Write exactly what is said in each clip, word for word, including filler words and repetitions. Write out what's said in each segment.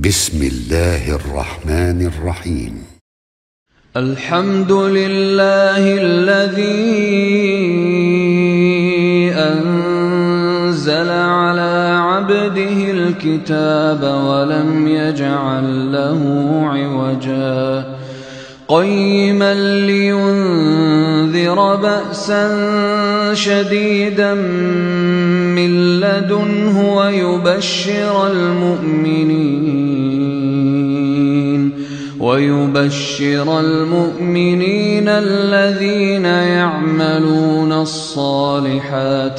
بسم الله الرحمن الرحيم. الحمد لله الذي أنزل على عبده الكتاب ولم يجعل له عوجا قيما لينذر بأسا شديدا من لدنه ويبشر المؤمنين ويبشر المؤمنين الذين يعملون الصالحات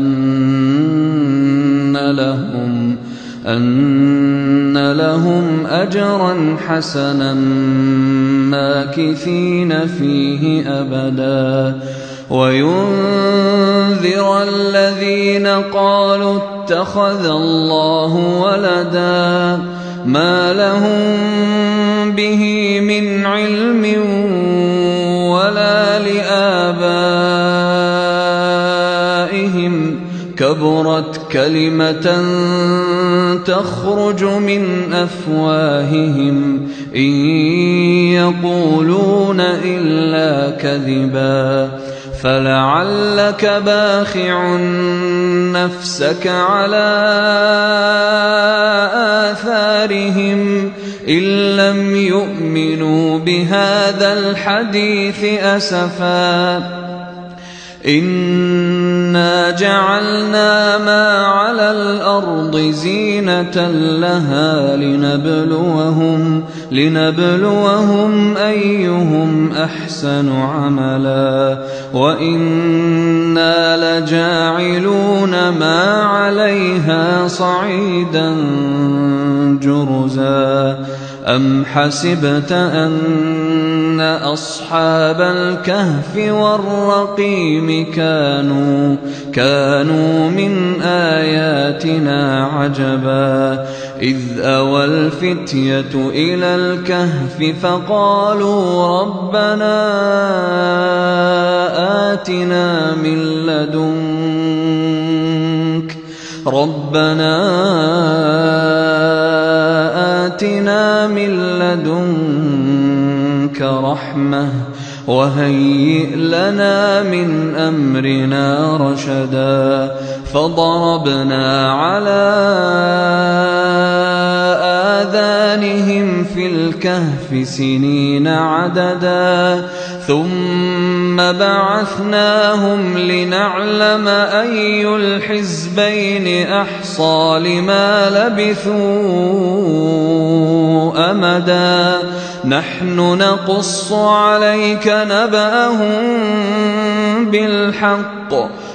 أن لهم أن لهم أجرا حسنا ماكثين فيه أبدا وينذر الذين قالوا اتخذ الله ولدا ما لهم به من علم ولا لآبائهم كبرت كلمة تخرج من أفواههم إن يقولون إلا كذبا فلعلك باخع نفسك على آثارهم إن لم يؤمنوا بهذا الحديث أسفا إنا جعلنا ما على الأرض زينة لها لنبلوهم لنبلوهم أيهم أحسن عملا وإنا لجاعلون ما عليها صعيدا جرزا أم حسبت أن أصحاب الكهف والرقيم كانوا كانوا من آياتنا عجبا إذ أوى الفتية إلى الكهف فقالوا ربنا آتنا من لدنك ربنا آتنا من لدنك رحمة وهيئ لنا من أمرنا رشدا فضربنا على آذانهم في الكهف سنين عددا ثم بعثناهم لنعلم أي الحزبين أحصى لما لبثوا أمدا نحن نقص عليك نبأهم بالحق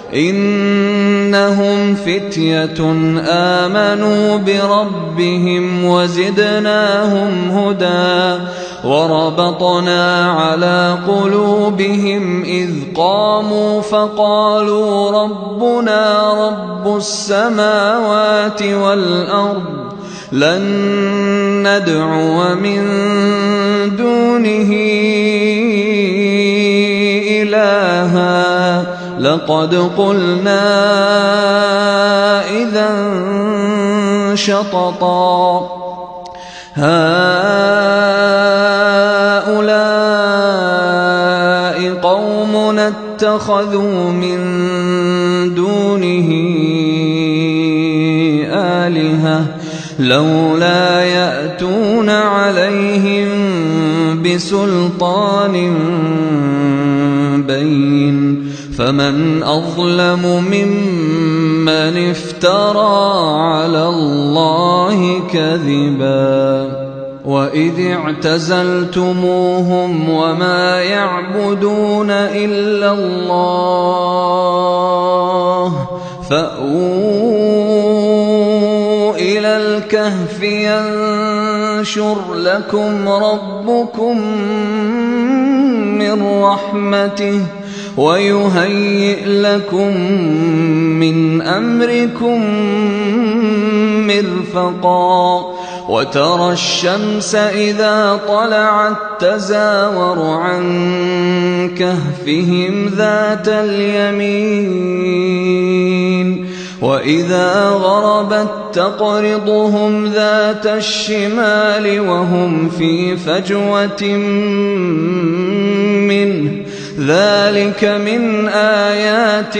إنهم فتية آمنوا بربهم وزدناهم هدى وربطنا على قلوبهم إذ قاموا فقالوا ربنا رب السماوات والأرض لن ندعو من دونه إلها لقد قلنا إذا شططا هؤلاء قومنا اتخذوا من دونه آلهة لولا يأتون عليهم بسلطان بين فمن أظلم ممن افترى على الله كذبا وإذ اعتزلتموهم وما يعبدون إلا الله فأووا إلى الكهف ينشر لكم ربكم من رحمته ويهيئ لكم من أمركم مرفقا وترى الشمس إذا طلعت تزاور عن كهفهم ذات اليمين وإذا غربت تقرضهم ذات الشمال وهم في فجوة منه ذلك من آيات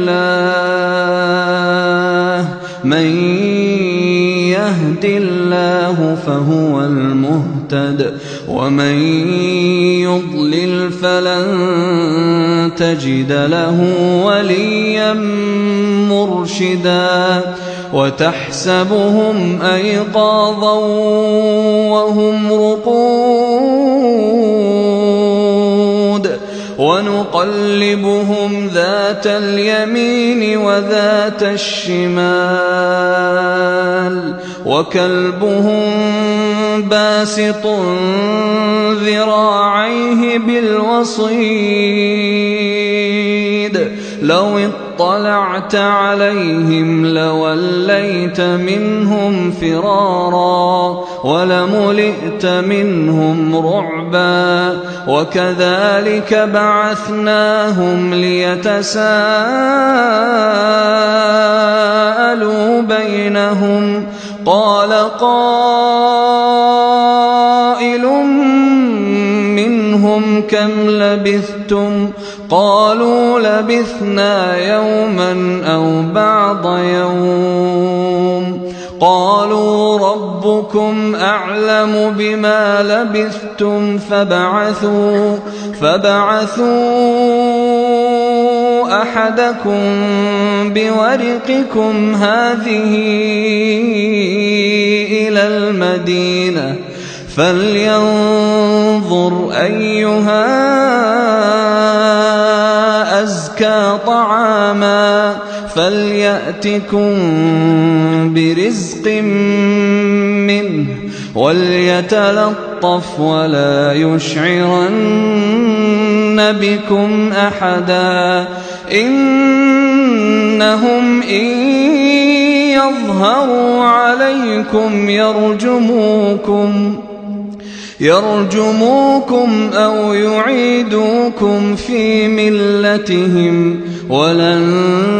الله من يهد الله فهو المهتد ومن يضلل فلن تجد له وليا مرشدا وتحسبهم أيقاظا وهم رقود ونقلبهم ذات اليمين وذات الشمال وكلبهم باسط ذراعيه بالوصيد لو اطلعت عليهم لوليت منهم فرارا ولملئت منهم رعبا وكذلك بعثناهم ليتساءلوا بينهم قال قائل منهم كم لبثتم قالوا لبثنا يوما أو بعض يوم قالوا ربكم أعلم بما لبثتم فبعثوا فبعثوا أحدكم بورقكم هذه إلى المدينة فلينظر أيها أزكى طعاما فليأتكم برزق منه وليتلطف ولا يشعرن بكم أحدا إنهم إن يظهروا عليكم يرجموكم يرجموكم أو يعيدوكم في ملتهم ولن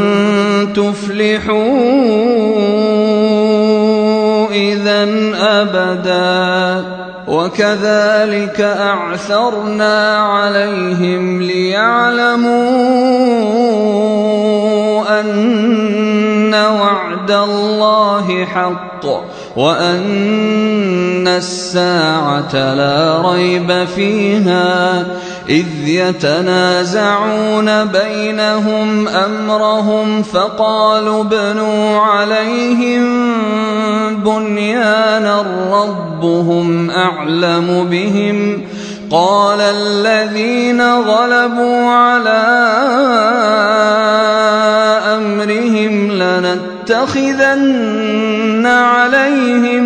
تفلحوا إذن أبدا وكذلك أعثرنا عليهم ليعلموا أن وعد الله حق وأن الساعة لا ريب فيها إذ يتنازعون بينهم أمرهم فقالوا ابنوا عليهم بنيانا ربهم أعلم بهم قال الذين غلبوا على أمرهم لنتخذن عليهم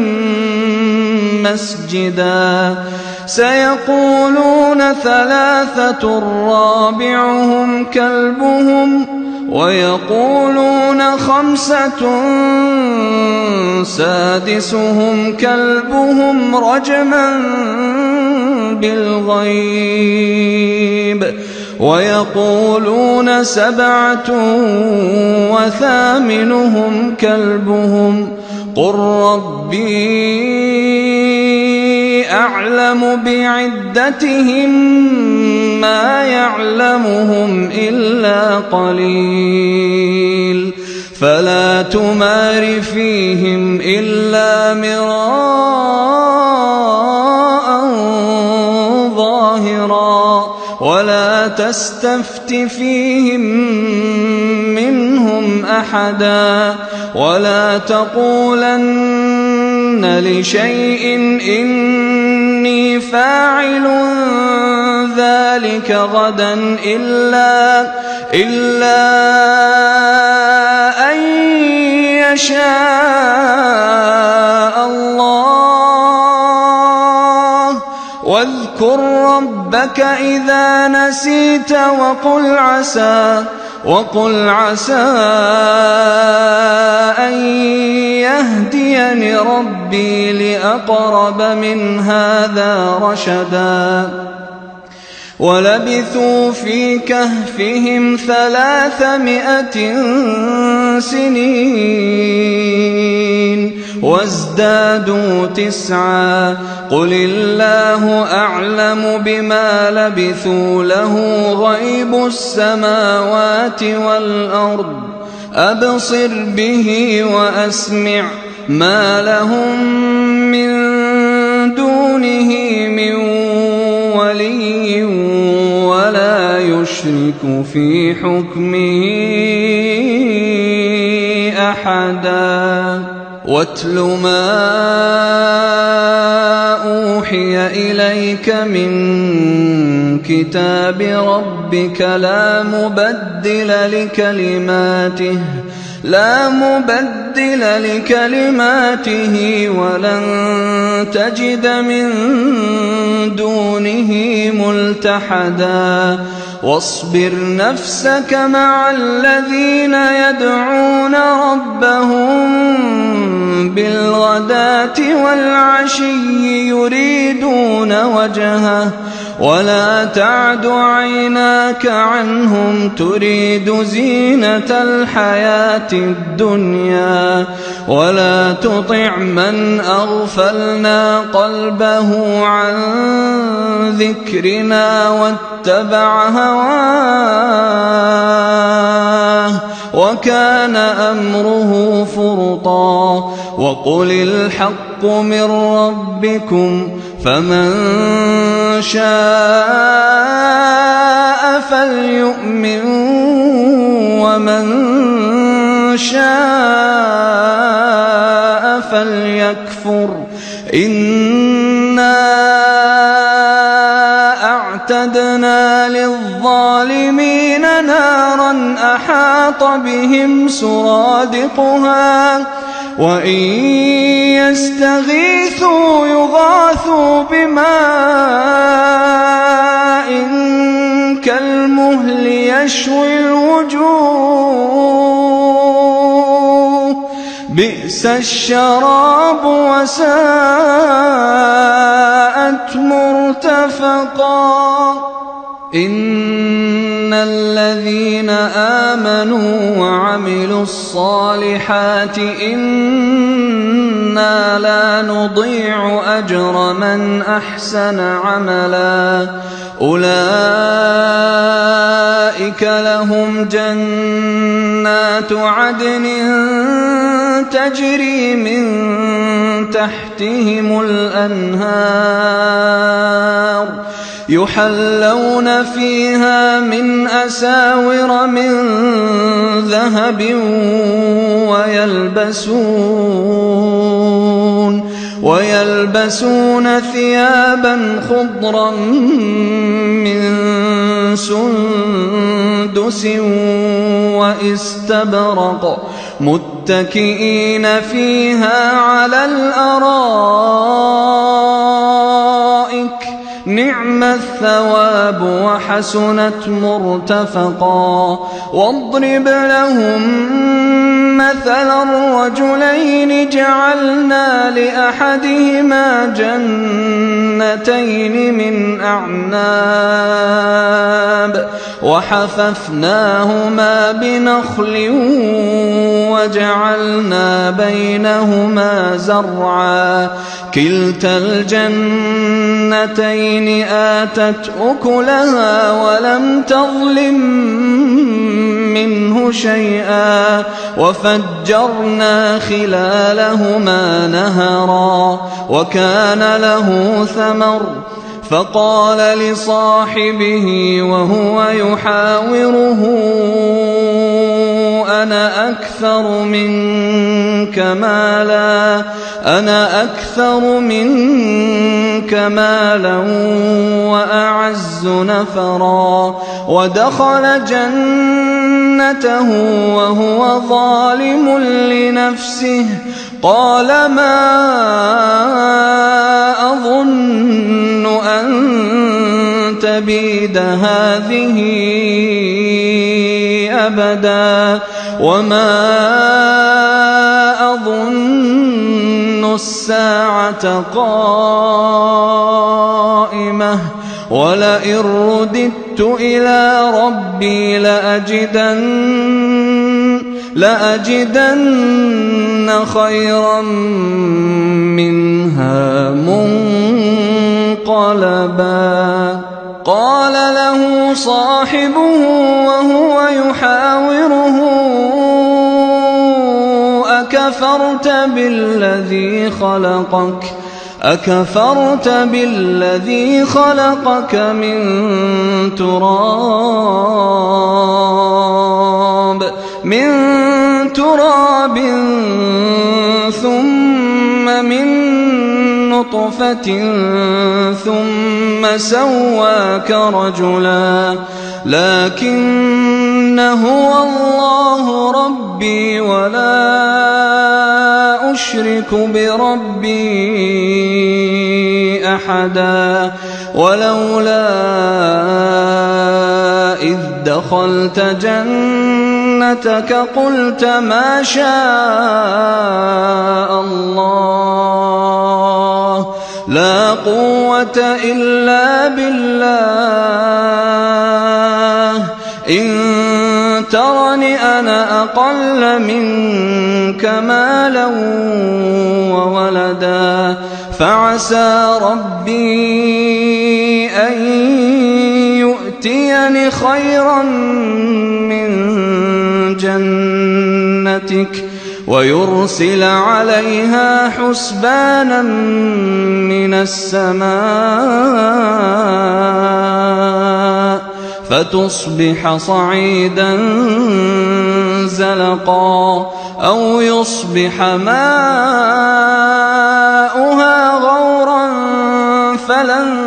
مسجدا سيقولون ثلاثة رابعهم كلبهم ويقولون خمسة سادسهم كلبهم رجما بالغيب ويقولون سبعة وثامنهم كلبهم قل ربي أعلم بعدتهم ما يعلمهم إلا قليل فلا تمار فيهم إلا مراء ظاهرا ولا تستفت فيهم منهم أحدا ولا تقولن لشيء إني فاعل ذلك غدا إلا إلا أن يشاء الله واذكر ربك إذا نسيت وقل عسى وقل عسى أن يهديني ربي لأقرب من هذا رشدا ولبثوا في كهفهم ثلاثمائة سنين وازدادوا تسعا قل الله أعلم بما لبثوا له غيب السماوات والأرض أبصر به وأسمع ما لهم من دونه من ولي ولا يشرك في حكمه أحدا واتل ما أوحي إليك من كتاب ربك لا مبدل لكلماته لا مبدل لكلماته ولن تجد من دونه ملتحدا واصبر نفسك مع الذين يدعون ربهم بالغداة والعشي يريدون وجهه ولا تعد عيناك عنهم تريد زينة الحياة الدنيا ولا تطع من أغفلنا قلبه عن ذكرنا واتبع هواه وكان أمره فرطا وقل الحق من ربكم فمن شاء فليؤمن ومن شاء فليكفر إنا أعتدنا للظالمين نارا أحاط بهم سرادقها وإن يستغيثوا يغاثوا بماء كالمهل يشوي الوجوه بئس الشراب وساءت مرتفقا إن الذين آمنوا وعملوا الصالحات إنا لا نضيع أجر من أحسن عملا أولئك لهم جنات عدن تجري من تحتهم الأنهار يحلون فيها من أساور من ذهب ويلبسون ويلبسون ثيابا خضرا من سندس واستبرق متكئين فيها على الأرائك نعم الثواب وحسنت مرتفقا واضرب لهم مثلا الرجلين جعلنا لأحدهما جنتين من أعناب وحففناهما بنخل وجعلنا بينهما زرعا كلتا الجنتين آتت أكلها ولم تظلم منه شيئا وفجرنا خلالهما نهرا وكان له ثمر فقال لصاحبه وهو يحاوره أنا أكثر منك مالا أنا أكثر منك مالا وأعز نفرا ودخل جنته وهو ظالم لنفسه قال ما أظن أن تبيد هذه أبدا وما أظن الساعة قائمة ولئن رددت إلى ربي لأجدن, لأجدن خيرا منها منقلبا. قال له صاحبه وهو يحاوره أكفرت بالذي خلقك أكفرت بالذي خلقك من تراب من تراب ثم من نطفة ثم سواك رجلا لكن هو الله ربي ولا أشرك بربي أحدا. ولولا إذ دخلت جنتك قلت ما شاء الله لا قوة إلا بالله إن ترني أنا أقل منك مالا وولدا فعسى ربي أن يؤتيني خيرا من جنتك ويرسل عليها حسبانا من السماء فتصبح صعيدا زلقا أو يصبح ماؤها غورا فلن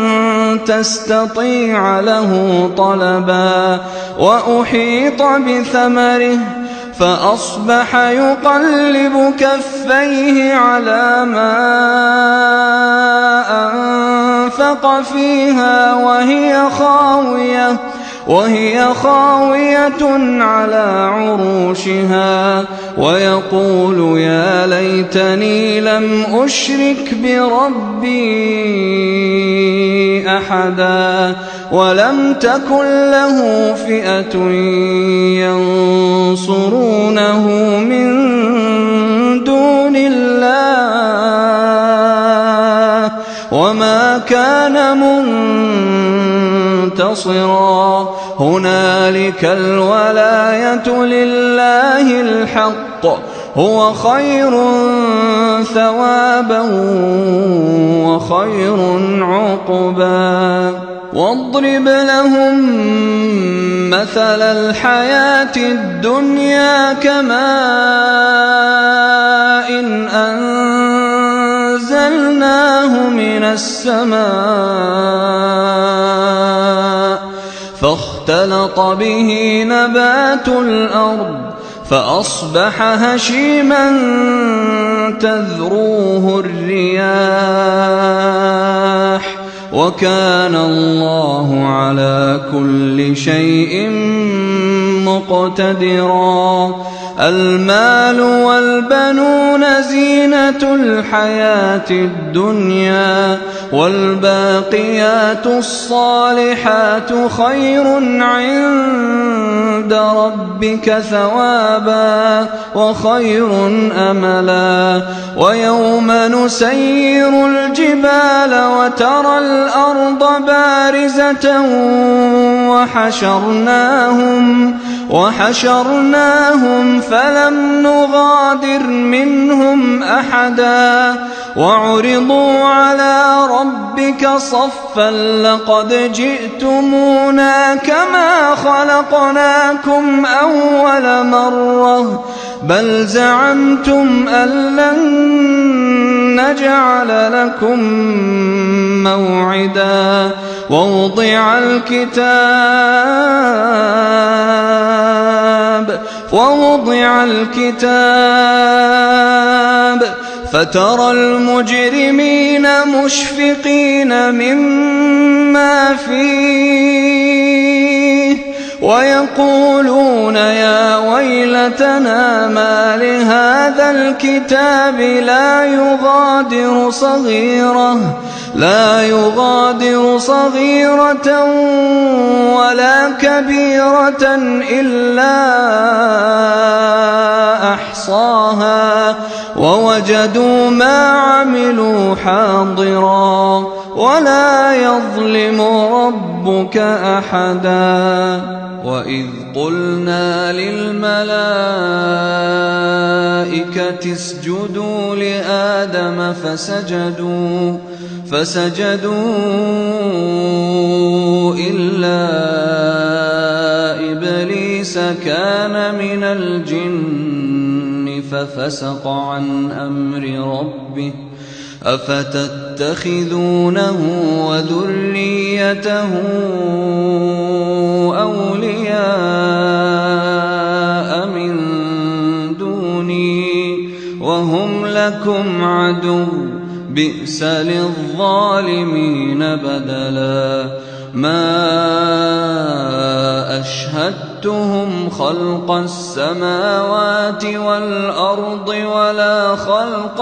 تستطيع له طلبا. وأحيط بثمره فأصبح يقلب كفيه على ما أنفق فيها وهي خاوية وهي خاوية على عروشها ويقول يا ليتني لم أشرك بربي أحدا ولم تكن له فئة ينصرونه من دون الله وما كان منتصرا. هنالك الولاية لله الحق هو خير ثوابا وخير عقبا. واضرب لهم مثل الحياة الدنيا كماء إن أنزلناه من السماء فاختلط به نبات الأرض فأصبح هشيما تذروه الرياح وكان الله على كل شيء مقتدرا. المال والبنون زينة الحياة الدنيا والباقيات الصالحات خير عند ربك ثوابا وخير أملا. ويوم نسير الجبال وترى الأرض بارزة وحشرناهم وحشرناهم فلم نغادر منهم أحدا وعرضوا على ربك صفا لقد جئتمونا كما خلقناكم أول مرة بل زعمتم أن لن نجعل لكم موعدا. ووضع الكتاب ووضع الكتاب فترى المجرمين مشفقين مما فيه ويقولون يا ويلتنا ما لهذا الكتاب لا يغادر صغيرة لا يغادر صغيرة ولا كبيرة إلا أحصاها ووجدوا ما عملوا حاضرا ولا يظلم ربك أحدا. وإذ قلنا للملائكة اسجدوا لآدم فسجدوا فسجدوا إلا إبليس كان من الجن ففسق عن أمر ربه أفتتخذونه وذريته أولياء من دوني وهم لكم عدو بئس للظالمين بدلا. ما أشهدتهم خلق السماوات والأرض ولا خلق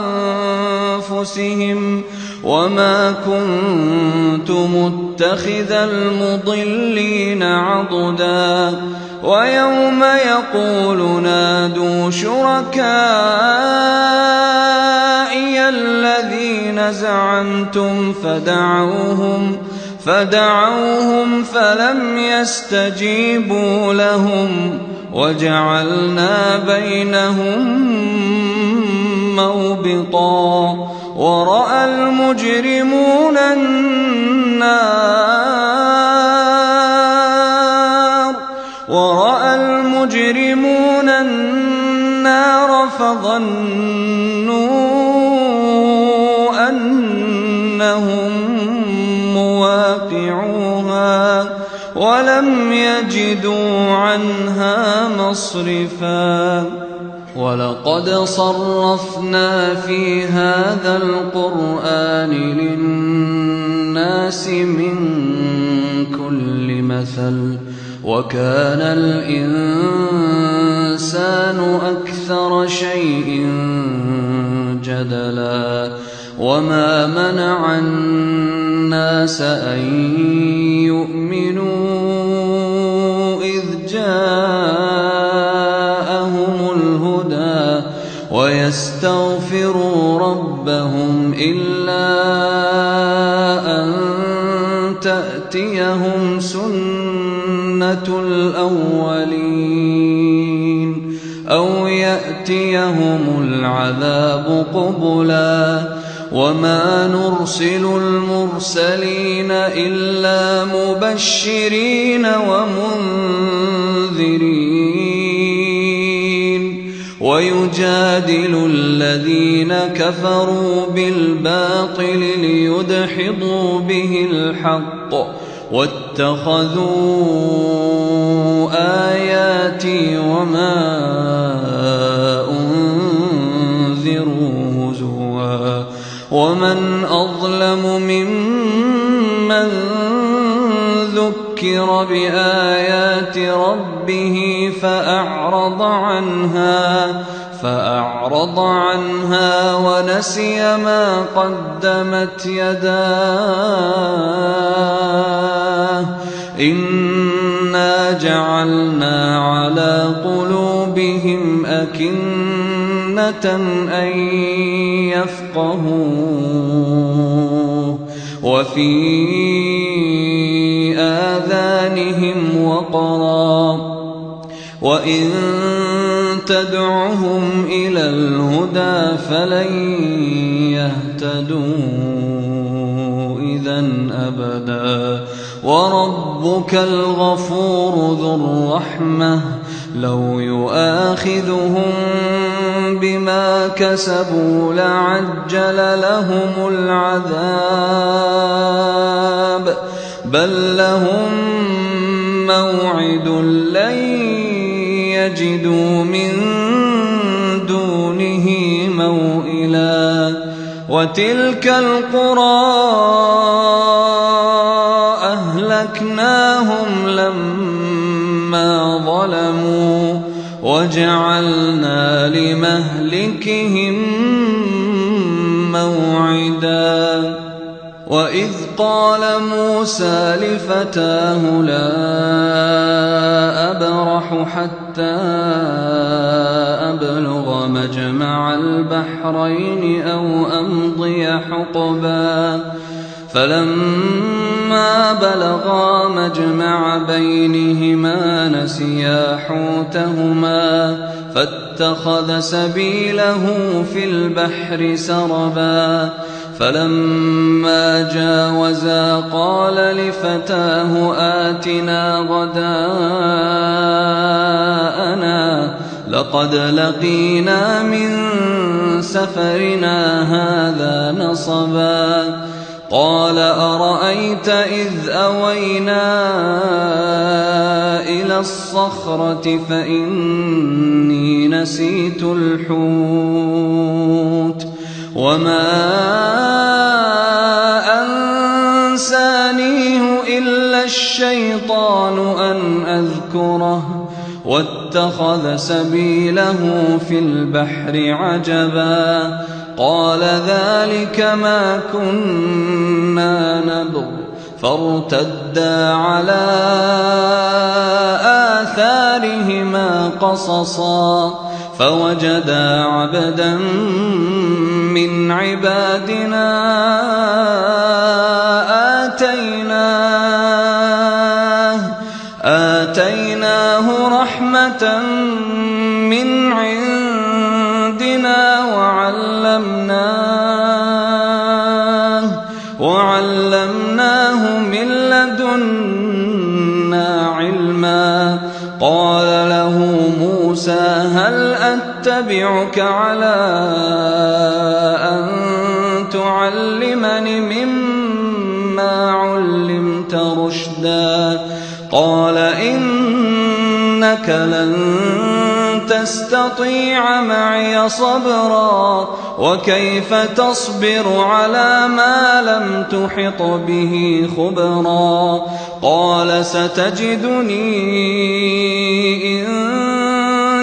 أنفسهم وما كنت متخذ المضلين عضدا. ويوم يقول نادوا شركائي الذين زعمتم فدعوهم فدعوهم فلم يستجيبوا لهم وجعلنا بينهم موبقا. ورأى المجرمون النار ورأى المجرمون النار فظنوا أنهم مواقعوها ولم يجدوا عنها مصرفا. ولقد صرفنا في هذا القرآن للناس من كل مثل وكان الإنسان أكثر شيء جدلا. وما منع الناس أن يؤمنوا إذ جاءهم الهدى ويستغفروا ربهم إلا أن تأتيهم سنة الأولين أو يأتيهم العذاب قبلا. وما نرسل المرسلين إلا مبشرين ومنذرين ويجادل الذين كفروا بالباطل ليدحضوا به الحق واتخذوا آياتي وما أنذروا هزوا. ومن أظلم ممن ذكر بآيات ربه فأعرض عنها فأعرض عنها ونسي ما قدمت يداه إنا جعلنا على قلوبهم أكنة أن يفقهوه وفي آذانهم وقرا وإن تدعهم إلى الهدى فلن يهتدوا إذن أبدا. وربك الغفور ذو الرحمة لو يؤاخذهم بما كسبوا لعجل لهم العذاب بل لهم موعد لن يجدوا من دونه موئلا. وتلك القرى أهلكناهم لما وجعلنا لمهلكهم موعدا وإذ قال موسى لفتاه لا أبرح حتى أبلغ مجمع البحرين أو أمضي حقبا فلما بلغا مجمع بينهما نسيا حوتهما فاتخذ سبيله في البحر سربا فلما جاوزا قال لفتاه آتنا غداءنا لقد لقينا من سفرنا هذا نصبا قال أرأيت إذ أوينا إلى الصخرة فإني نسيت الحوت وما أنسانيه إلا الشيطان أن أذكره واتخذ سبيله في البحر عجبا قال ذلك ما كنا نبغ فارتدا على آثارهما قصصا فوجدا عبدا من عبادنا آتيناه آتيناه رحمة من عندنا وعلمناه وعلمناه من لدنا علما قال له موسى هل أتبعك على أن تعلمني مما علمت رشدا قال إنك لن تستطيع معي صبرا وكيف تصبر على ما لم تحط به خبرا قال ستجدني إن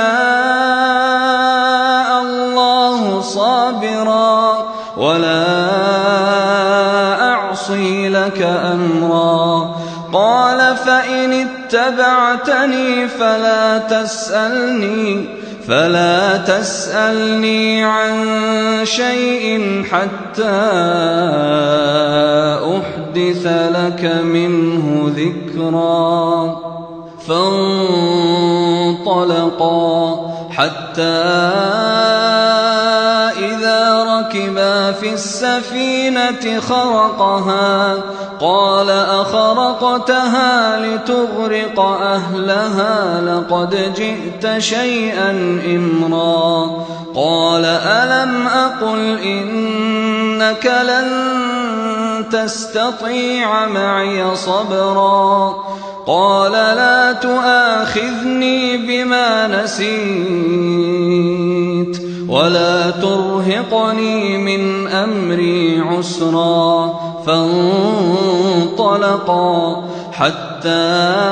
شاء الله صابرا ولا أعصي لك أمرا قال فإن اتبعتني فلا تسألني فلا تسألني عن شيء حتى أحدث لك منه ذكرا فانطلقا حتى إذا ركبا في السفينة خرقها قال أخرقتها لتغرق أهلها لقد جئت شيئا إمرا قال ألم أقل إنك لن تستطيع معي صبرا قال لا تؤاخذني بما نسيت ولا ترهقني من أمري عسرا فانطلقا حتى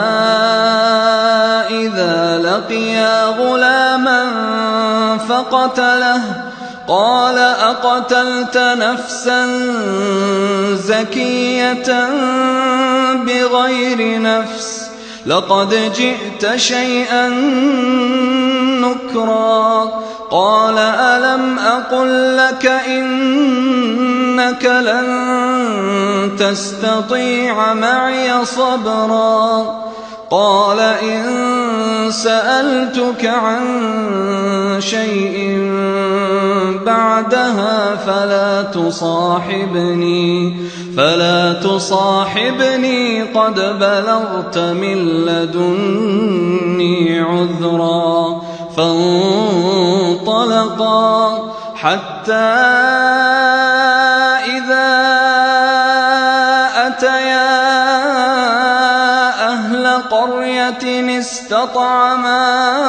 إذا لقيا غلاما فقتله قال أقتلت نفسا زكية بغير نفس لقد جئت شيئا نكرا قال ألم أقل لك إنك لن تستطيع معي صبرا قال إن سألتك عن شيء بعدها فلا تصاحبني فلا تصاحبني قد بلغت من لدني عذرا فانطلقا حتى إذا أتيا أهل قرية استطعما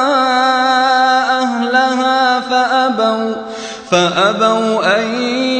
أهلها فأبوا فأبوا أن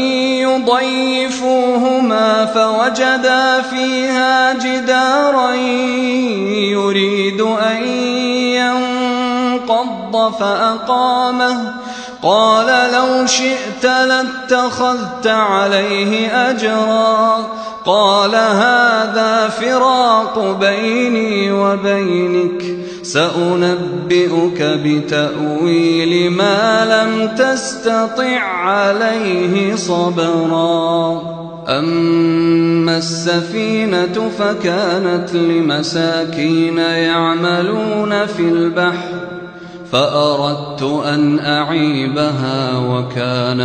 يضيفوهما فوجدا فيها جدارا يريد أن ينقض انقض فأقامه قال لو شئت لاتخذت عليه أجرا قال هذا فراق بيني وبينك سأنبئك بتأويل ما لم تستطع عليه صبرا أما السفينة فكانت لمساكين يعملون في البحر فأردت أن أعيبها وكان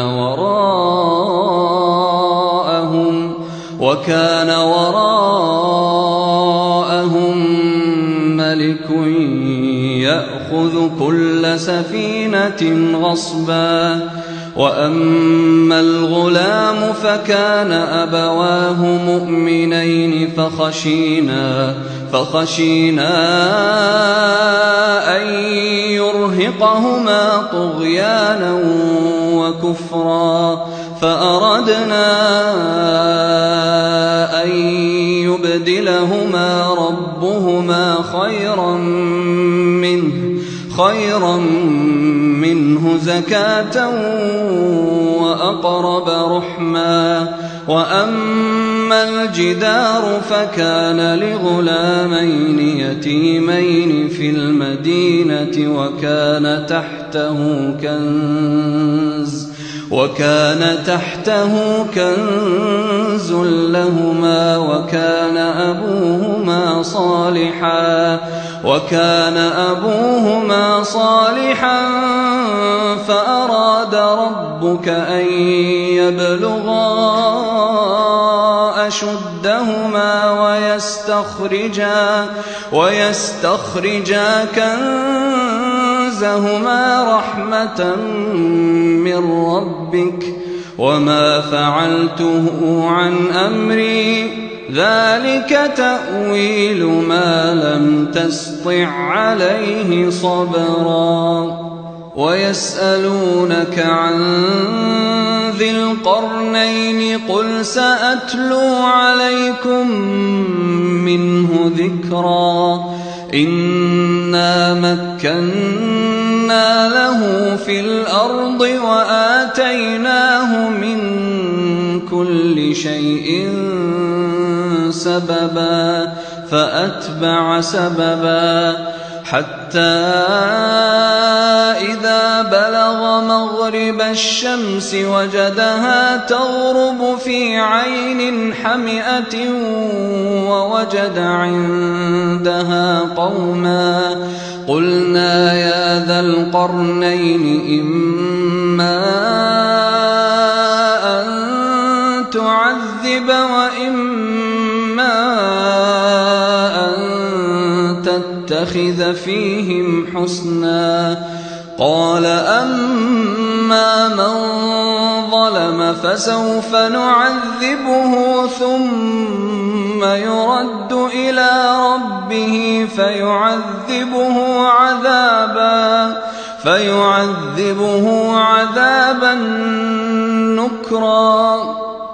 وراءهم وكان وراءهم ملك يأخذ كل سفينة غصبا وأما الغلام فكان أبواه مؤمنين فخشينا فخشينا أن يرهقهما طغيانا وكفرا فأردنا أن يبدلهما ربهما خيرا منه خيرا منه زكاة وأقرب رحما وأما الجدار فكان لغلامين يتيمين في المدينة وكان تحته كنز وكان تحته كنز لهما وكان أبوهما صالحا وكان أبوهما صالحا فأراد ربك أن يبلغا أشدهما ويستخرجا ويستخرجا كنزهما رحمة من ربك وما فعلته عن أمري ذلك تأويل ما لم تسطع عليه صبرا ويسألونك عن ذي القرنين قل سأتلو عليكم منه ذكرا إنا مكنا له في الأرض وآتيناه من كل شيء سببا فأتبع سببا حتى إذا بلغ مغرب الشمس وجدها تغرب في عين حمئة ووجد عندها قوما قلنا يا ذا القرنين إما أن تعذب وإما أن تتخذ فيهم حسنا قال أما من ظلم فسوف نعذبه ثم يرد إلى ربه فيعذبه عذابا فيعذبه عذابا نكرا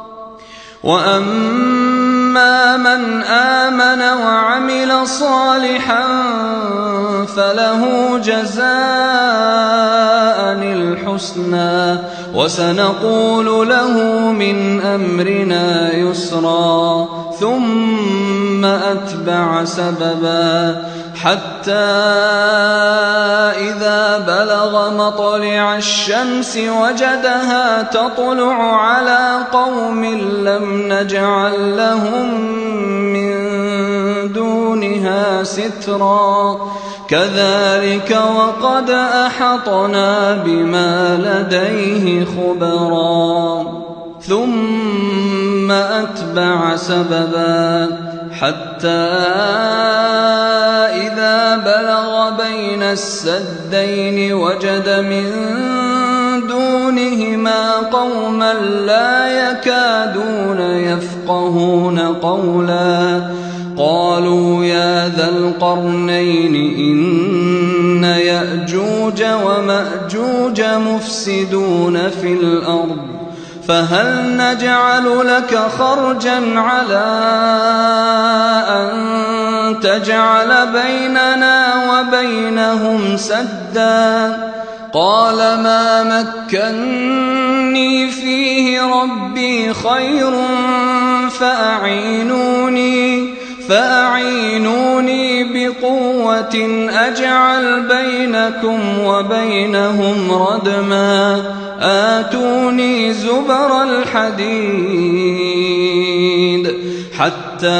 وأما من آمن وعمل صالحا فله جزاء الحسنى وسنقول له من أمرنا يسرا ثم أتبع سببا حتى إذا بلغ مطلع الشمس وجدها تطلع على قوم لم نجعل لهم من دونها سترا كذلك وقد أحطنا بما لديه خبرا ثم أتبع سببا حتى إذا بلغ بين السدين وجد من دونهما قوما لا يكادون يفقهون قولا قالوا يا ذا القرنين إن يأجوج ومأجوج مفسدون في الأرض فهل نجعل لك خرجا على أن تجعل بيننا وبينهم سدا قال ما مكني فيه ربي خير فأعينوني فأعينوني بقوة أجعل بينكم وبينهم ردما آتوني زبر الحديد حتى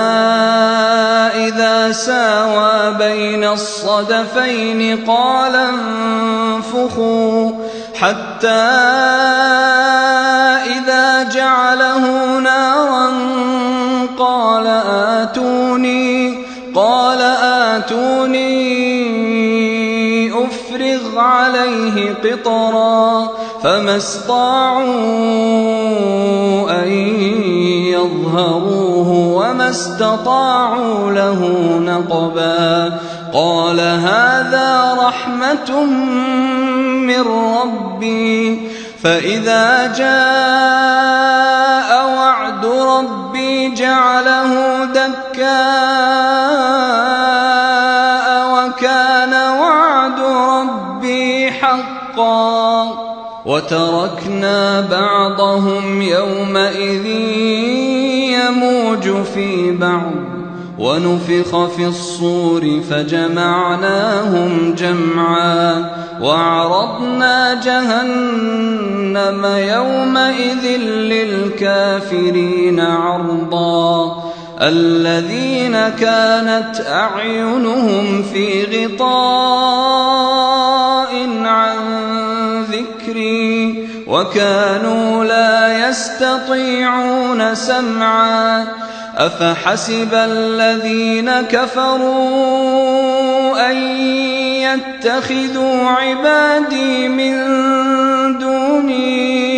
إذا ساوى بين الصدفين قال انفخوا حتى إذا جعله نارا قال آتوني قال آتوني أفرغ عليه قطرا فما استطاعوا أن يظهروه وما استطاعوا له نقبا قال هذا رحمة من ربي فإذا جاء وعد ربي جعله دكاء وكان وعد ربي حقا وتركنا بعضهم يومئذ يموج في بعض ونفخ في الصور فجمعناهم جمعا وعرضنا جهنم يومئذ للكافرين عرضا الذين كانت أعينهم في غطاء عن ذكري وكانوا لا يستطيعون سمعا أفحسب الذين كفروا أن يتخذوا عبادي من دوني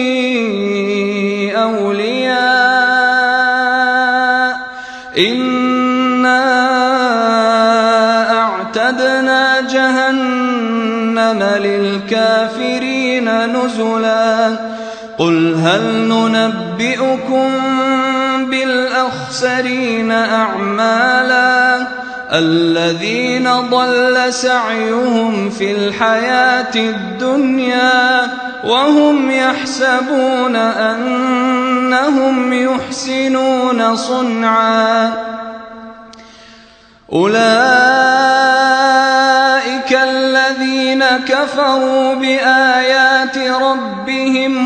أولياء إنا أعتدنا جهنم للكافرين نزلا قل هل ننبئكم بالأخسرين أعمالا الذين ضل سعيهم في الحياة الدنيا وهم يحسبون أنهم يحسنون صنعا أولئك الذين كفروا بآيات ربهم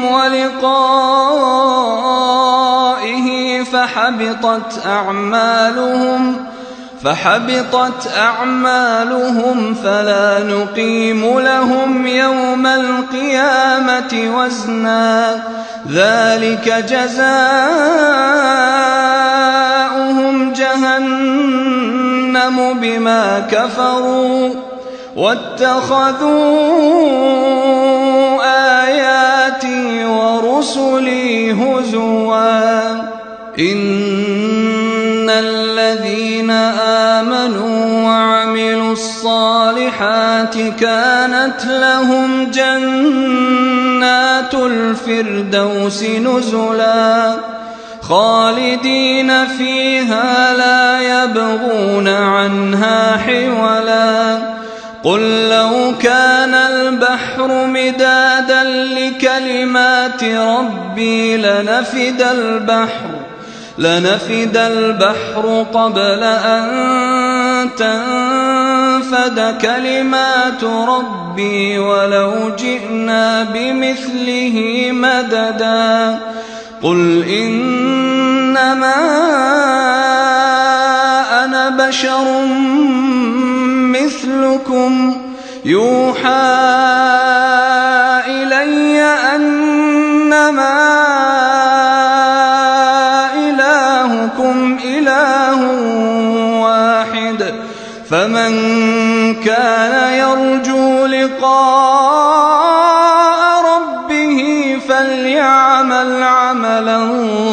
ولقائه فحبطت أعمالهم فحبطت أعمالهم فلا نقيم لهم يوم القيامة وزنا ذلك جزاؤهم جهنم بما كفروا واتخذوا آياتي ورسلي هزوا إن الذين آمنوا وعملوا الصالحات كانت لهم جنات الفردوس نزلا خالدين فيها لا يبغون عنها حولا قل لو كان البحر مدادا لكلمات ربي لنفد البحر لنفد البحر قبل أن تنفد كلمات ربي ولو جئنا بمثله مددا قل إنما أنا بشر مثلكم يوحى إلي أنما إلهكم إله واحد فمن كان يرجو لقاء ربه فليعمل عملا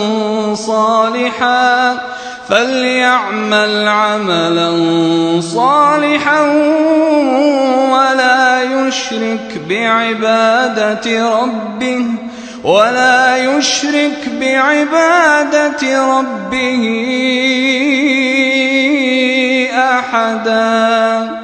صالحا فليعمل عملا صالحا ولا يشرك بعبادة ربه ولا يشرك بعبادة ربه أحدا